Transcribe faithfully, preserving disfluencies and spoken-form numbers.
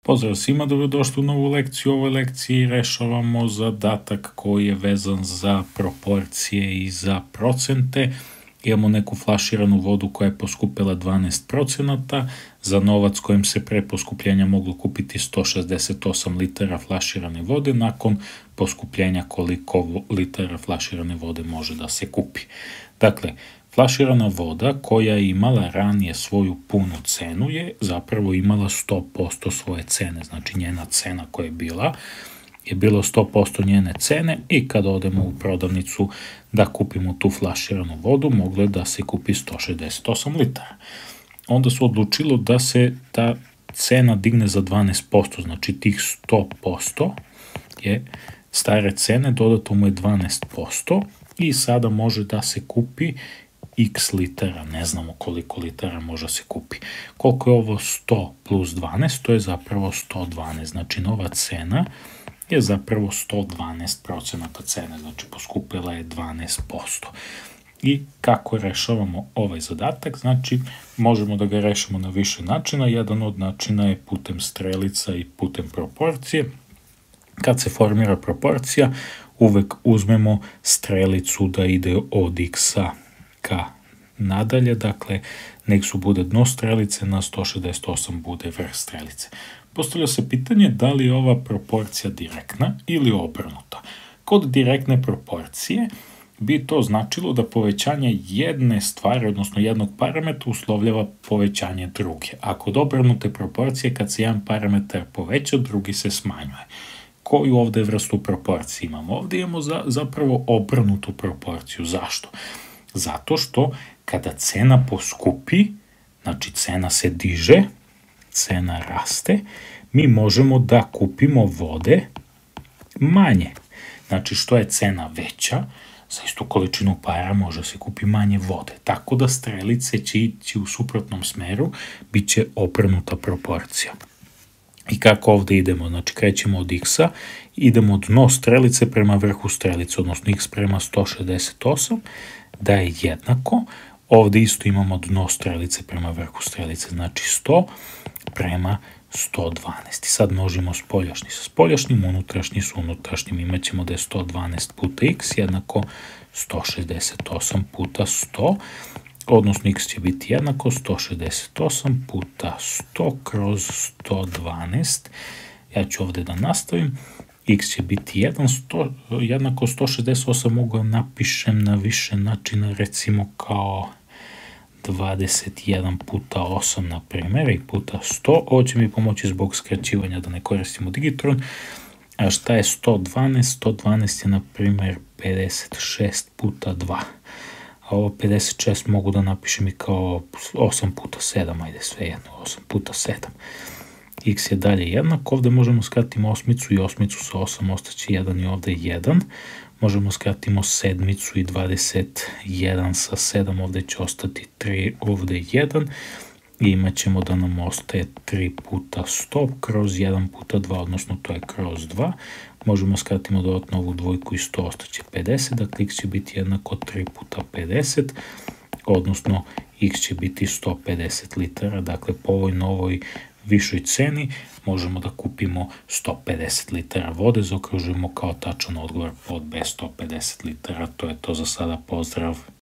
Pozdrav svima, dobrodošli u novu lekciju. U ovoj lekciji rešavamo zadatak koji je vezan za proporcije i za procente. Imamo neku flaširanu vodu koja je poskupila dvanaest procenata, za novac kojim se pre poskupljenja moglo kupiti sto šezdeset osam litara flaširane vode, nakon poskupljenja koliko litara flaširane vode može da se kupi. Dakle, flaširana voda koja je imala ranije svoju punu cenu je zapravo imala sto posto svoje cene, znači njena cena koja je bila je bilo sto posto njene cene i kad odemo u prodavnicu da kupimo tu flaširanu vodu, moglo je da se kupi sto šezdeset osam litara. Onda su odlučilo da se ta cena digne za dvanaest posto, znači tih sto posto je stare cene, dodato mu je dvanaest posto i sada može da se kupi x litara, ne znamo koliko litara može da se kupi. Koliko je ovo sto plus dvanaest, to je zapravo sto dvanaest, znači nova cena je zapravo sto dvanaest procenata cene, znači poskupila je dvanaest posto. I kako rešavamo ovaj zadatak, znači možemo da ga rešimo na više načina, jedan od načina je putem strelica i putem proporcije. Kad se formira proporcija, uvek uzmemo strelicu da ide od x-a ka nadalje, dakle na x-u bude dno strelice, na sto šezdeset osam bude vrh strelice. Postavlja se pitanje da li je ova proporcija direktna ili obrnuta. Kod direktne proporcije bi to značilo da povećanje jedne stvari, odnosno jednog parametra, uslovljava povećanje druge. A kod obrnute proporcije, kad se jedan parametar poveća, drugi se smanjuje. Koju ovde vrstu proporcije imamo? Ovde imamo za, zapravo obrnutu proporciju. Zašto? Zato što kada cena poskupi, znači cena se diže, cena raste, mi možemo da kupimo vode manje. Znači što je cena veća, za istu količinu para može se kupi manje vode. Tako da strelice će ići u suprotnom smeru, bit će obrnuta proporcija. I kako ovde idemo? Znači krećemo od x-a, idemo od dno strelice prema vrhu strelice, odnosno x prema sto šezdeset osam, da je jednako. Ovde isto imamo dno strelice prema vrhu strelice, znači sto prema sto dvanaest. I sad množimo spoljašnji sa spoljašnjim, unutrašnji sa unutrašnjim. Imaćemo da je sto dvanaest puta x jednako sto šezdeset osam puta sto, odnosno x će biti jednako sto šezdeset osam puta sto kroz sto dvanaest. Ja ću ovde da nastavim. X će biti jedan, sto, jednako sto šezdeset osam, mogu da napišem na više načina, recimo kao dvadeset jedan puta osam, na primjer, i puta sto. Ovo će mi pomoći zbog skraćivanja da ne koristimo digitron. A šta je sto dvanaest? sto dvanaest je, na primjer, pedeset šest puta dva. A ovo pedeset šest mogu da napišem i kao osam puta sedam, ajde sve jedno, osam puta sedam. X je dalje jednak, ovde možemo skratiti osmicu i osmicu sa osam, ostaće jedan i ovde jedan. Možemo skratimo sedmicu i dvadeset jedan sa sedam, ovde će ostati tri, ovde jedan. I imat ćemo da nam ostaje tri puta sto kroz jedan puta dva, odnosno to je kroz dva. Možemo skratimo dodatno ovu dvojku i sto, ostaće pedeset, dakle x će biti jednako tri puta pedeset, odnosno x će biti sto pedeset litara, dakle po ovoj novoj višoj ceni možemo da kupimo sto pedeset litara vode, zaokružujemo kao tačan odgovor pod B sto pedeset litara. To je to za sada, pozdrav!